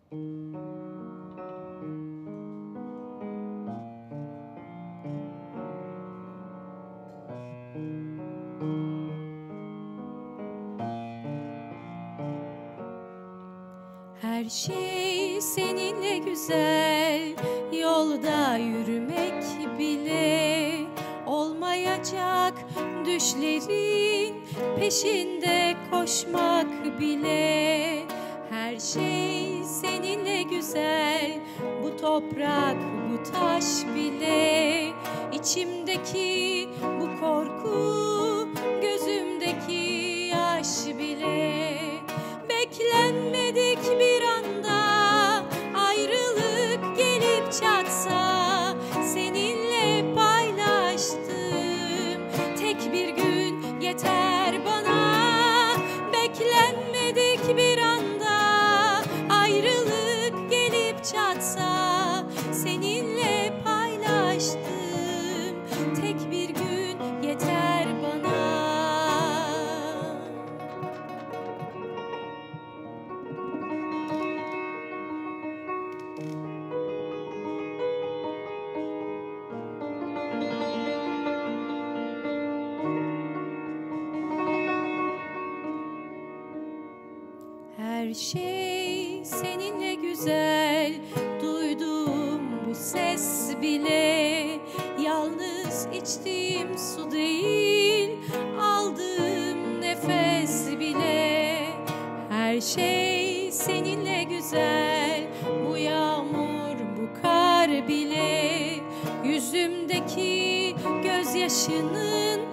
Her şey seninle güzel, yolda yürümek bile olmayacak, düşlerin peşinde koşmak bile. Her şey seninle güzel, bu toprak, bu taş bile, içimdeki bu korku, gözümdeki yaş bile. Beklenmedik bir anda ayrılık gelip çatsa, seninle paylaştım tek bir gün yeter bana. Beklenmedik bir anda ayrılık gelip çatsa, seninle paylaştım tek bir gün yeter bana. Her şey seninle güzel, duyduğum bu ses bile yalnız içtiğim su değil, aldığım nefes bile. Her şey seninle güzel, bu yağmur, bu kar bile, yüzümdeki gözyaşının